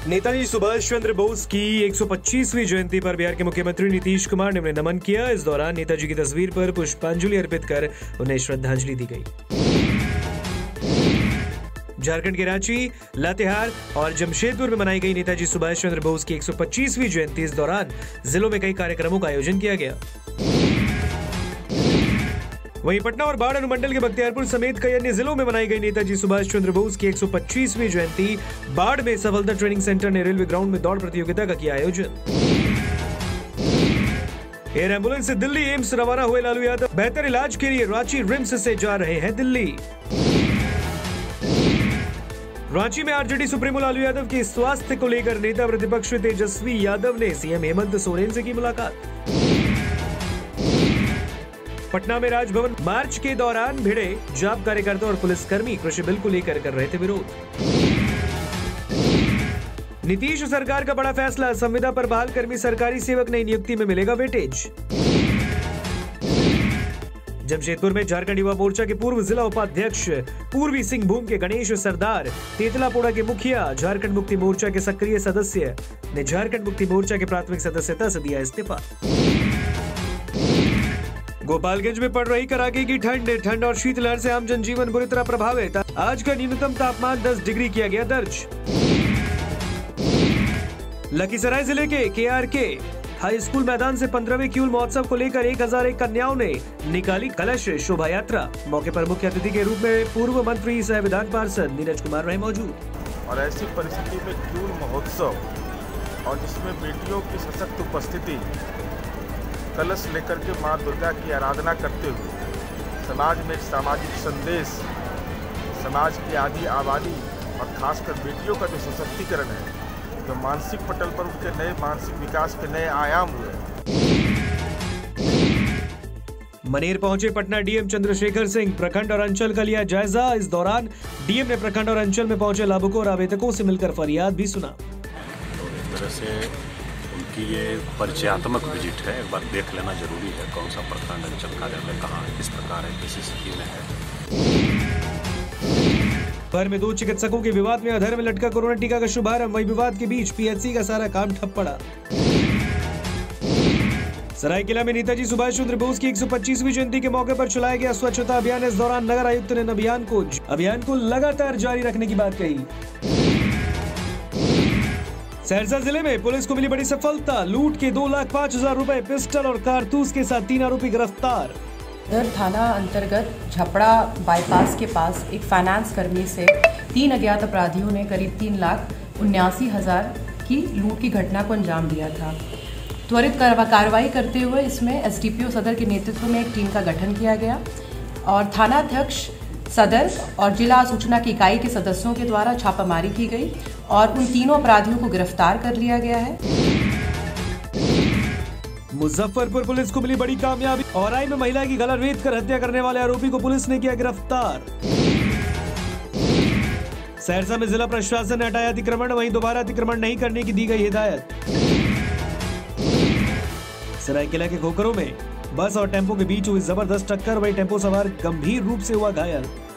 नेताजी सुभाष चंद्र बोस की 125वीं जयंती पर बिहार के मुख्यमंत्री नीतीश कुमार ने उन्हें नमन किया। इस दौरान नेताजी की तस्वीर पर पुष्पांजलि अर्पित कर उन्हें श्रद्धांजलि दी गई। झारखंड के रांची, लातेहार और जमशेदपुर में मनाई गई नेताजी सुभाष चंद्र बोस की 125वीं जयंती। इस दौरान जिलों में कई कार्यक्रमों का आयोजन किया गया। वहीं पटना और बाढ़ अनुमंडल के बख्तियारपुर समेत कई अन्य जिलों में मनाई गई नेताजी सुभाष चंद्र बोस की 125वीं जयंती। बाढ़ में सफलता ट्रेनिंग सेंटर ने रेलवे ग्राउंड में दौड़ प्रतियोगिता का किया आयोजन। एयर एम्बुलेंस से दिल्ली एम्स रवाना हुए लालू यादव बेहतर इलाज के लिए रांची रिम्स से जा रहे हैं दिल्ली। रांची में आरजेडी सुप्रीमो लालू यादव के स्वास्थ्य को लेकर नेता प्रतिपक्ष तेजस्वी यादव ने सीएम हेमंत सोरेन से की मुलाकात। पटना में राजभवन मार्च के दौरान भिड़े जाप कार्यकर्ता और पुलिसकर्मी कृषि बिल को लेकर कर रहे थे विरोध। नीतीश सरकार का बड़ा फैसला, संविदा पर बहाल कर्मी सरकारी सेवक नई नियुक्ति में मिलेगा वेटेज। जमशेदपुर में झारखंड युवा मोर्चा के पूर्व जिला उपाध्यक्ष पूर्वी सिंहभूम के गणेश सरदार, तेतलापोड़ा के मुखिया, झारखंड मुक्ति मोर्चा के सक्रिय सदस्य ने झारखंड मुक्ति मोर्चा के प्राथमिक सदस्यता से दिया इस्तीफा। गोपालगंज में पड़ रही कड़ाके की ठंड और शीतलहर से आम जनजीवन बुरी तरह प्रभावित। आज का न्यूनतम तापमान 10 डिग्री किया गया दर्ज। लखीसराय जिले के केआरके हाई स्कूल मैदान से 15वें किऊल महोत्सव को लेकर 1001 कन्याओं ने निकाली कलश शोभा यात्रा। मौके पर मुख्य अतिथि के रूप में पूर्व मंत्री सह विधान पार्षद नीरज कुमार रहे मौजूद। और ऐसी परिस्थिति में किऊल महोत्सव और जिसमें बेटियों की सशक्त उपस्थिति, कलश लेकर के मां दुर्गा की आराधना करते हुए समाज में एक सामाजिक संदेश, समाज की आदि आबादी और खासकर बेटियों का जो सशक्तिकरण है, जो मानसिक पटल पर उनके नए मानसिक विकास के नए आयाम हुए। मनेर पहुंचे पटना डीएम चंद्रशेखर सिंह, प्रखंड और अंचल का लिया जायजा। इस दौरान डीएम ने प्रखंड और अंचल में पहुंचे लाभुकों और आवेदकों से मिलकर फरियाद भी सुना। तो इस तरह से उनकी ये परिचयात्मक विजिट है, एक बार देख लेना जरूरी है कौन सा प्रखंड अंचल कार्यालय कहाँ है, किस प्रकार है, किस स्थिति में है। पर में 2 चिकित्सकों के विवाद में अधर में लटका कोरोना टीका का शुभारंभ। वही विवाद के बीच पीएचसी का सारा काम ठप पड़ा। सरायकेला में नेताजी सुभाष चंद्र बोस की 125वीं जयंती के मौके पर चलाया गया स्वच्छता अभियान। इस दौरान नगर आयुक्त ने अभियान को लगातार जारी रखने की बात कही। सहरसा जिले में पुलिस को मिली बड़ी सफलता, लूट के 2,05,000 रुपए, पिस्टल और कारतूस के साथ 3 आरोपी गिरफ्तार। सदर थाना अंतर्गत झपड़ा बाईपास के पास एक फाइनेंस कर्मी से 3 अज्ञात अपराधियों ने करीब 3,79,000 की लूट की घटना को अंजाम दिया था। त्वरित कार्रवाई करते हुए इसमें एसडीपीओ सदर के नेतृत्व में एक टीम का गठन किया गया और थानाध्यक्ष सदर और जिला सूचना की इकाई के सदस्यों के द्वारा छापामारी की गई और उन तीनों अपराधियों को गिरफ्तार कर लिया गया है। मुजफ्फरपुर पुलिस को मिली बड़ी कामयाबी, औराई में महिला की गला रेत कर हत्या करने वाले आरोपी को पुलिस ने किया गिरफ्तार। सहरसा में जिला प्रशासन ने हटाया अतिक्रमण, वहीं दोबारा अतिक्रमण नहीं करने की दी गई हिदायत। सरायकेला के खोखरों में बस और टेम्पो के बीच हुई जबरदस्त टक्कर, वही टेम्पो सवार गंभीर रूप से हुआ घायल।